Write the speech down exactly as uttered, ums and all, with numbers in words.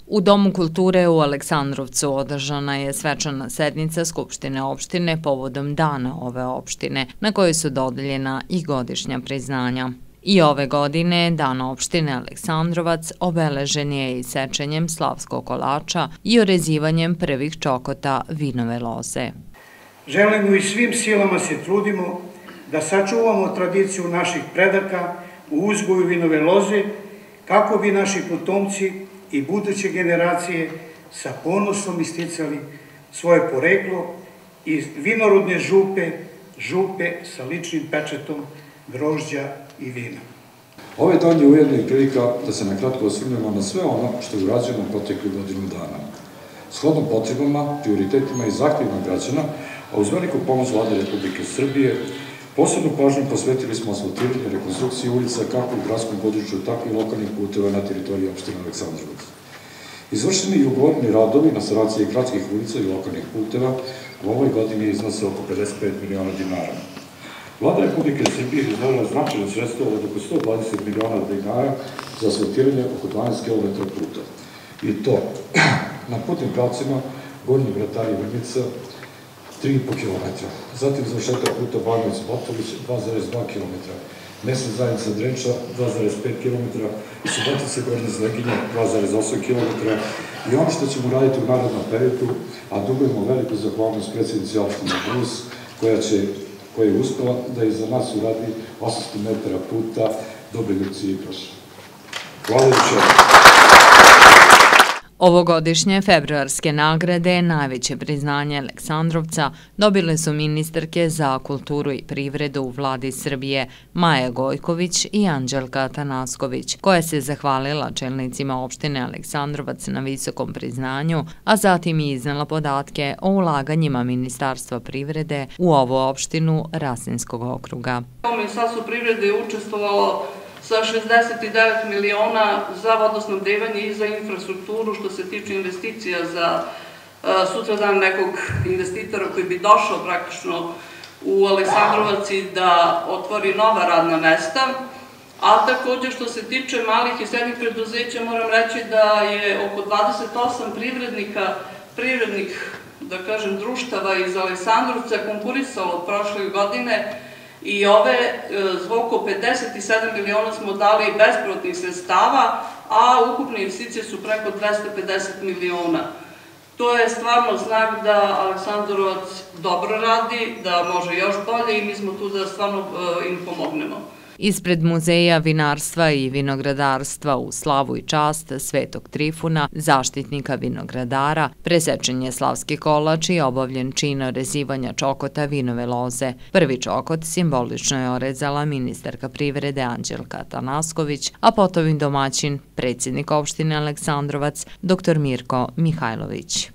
U Domu kulture u Aleksandrovcu održana je svečana sednica Skupštine opštine povodom dana ove opštine, na kojoj su dodeljena i godišnja priznanja. I ove godine Dan opštine Aleksandrovac obeležen je i sečenjem slavskog kolača i orezivanjem prvih čokota vinove loze. Želimo i svim silama se trudimo da sačuvamo tradiciju naših predaka u uzgoju vinove loze, kako bi naši potomci i buduće generacije sa ponosom isticali svoje poreklo iz vinorodne župe, župe sa ličnim pečetom grožđa i vina. Ovaj dan je ujedno i prilika da se nakratko osvrnemo na sve ono što je urađeno u proteklih godinu dana. Shodno potrebama, prioritetima i zahtjevima građana, a uz veliku pomoć Vlade Republike Srbije, posebnu pažnju posvetili smo asfaltiranju i rekonstrukciji ulica kako u gradskom području, tako i lokalnih puteva na teritoriji opštine Aleksandrovac. Izvršeni i ugovoreni radovi na sanaciji gradskih ulica i lokalnih puteva u ovoj godini iznose oko pedeset pet miliona dinara. Vlada Republike Srbije je izdvojila značajno sredstvo od oko sto dvadeset miliona dinara za asfaltiranje oko dvanaest kilometara puta. I to na putnim pravcima Gornji Vratari Vrnica tri i po kilometra, zatim završetak puta Banović-Botović dva zarez dva kilometra, mesna zajednica Drenča dva zarez pet kilometra i Subotica Gornje Zleginje dva zarez osam kilometra i ono što ćemo raditi u narednom periodu, a dugujemo veliku zahvalnost predsjednici opštine Brus, koja će koja je uspela da i za nas uradi osamsto metara puta do Beljevca i Broša. Hvala još jednom. Ovogodišnje februarske nagrade, najveće priznanje Aleksandrovca, dobile su ministarke za kulturu i privredu u Vladi Srbije Maja Gojković i Anđelka Atanasković, koja se zahvalila čelnicima opštine Aleksandrovac na visokom priznanju, a zatim i iznela podatke o ulaganjima Ministarstva privrede u ovu opštinu Rasinskog okruga. Ministarstvo privrede je učestvovalo sa šezdeset devet miliona za vodosnabdevanje i za infrastrukturu što se tiče investicija za sutradan nekog investitora koji bi došao praktično u Aleksandrovac i da otvori nova radna mesta. A također što se tiče malih i srednjih preduzeća moram reći da je oko dvadeset osam privrednika, privrednih, da kažem, društava iz Aleksandrovca konkurisalo prošle godine i ove za oko pedeset sedam miliona smo dali bespovratnih sredstava, a ukupne investicije su preko dvesta pedeset miliona. To je stvarno znak da Aleksandrovac dobro radi, da može još bolje i mi smo tu da stvarno im pomognemo. Ispred Muzeja vinarstva i vinogradarstva u slavu i čast Svetog Trifuna, zaštitnika vinogradara, presečen je slavski kolač i obavljen čin orezivanja čokota vinove loze. Prvi čokot simbolično je orezala ministarka privrede Anđelka Atanasković, a potom i domaćin, predsjednik opštine Aleksandrovac, doktor Mirko Mihajlović.